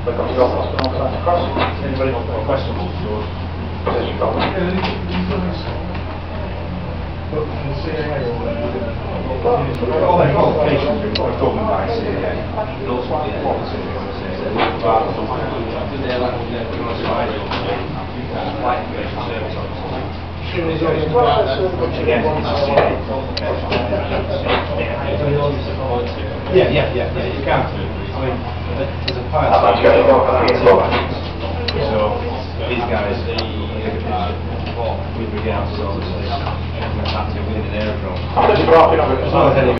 Anybody got a question? All their qualifications are governed by CAA. Yeah, you can. I mean, there's a pilot. So these guys, with regards to obviously within an aerodrome.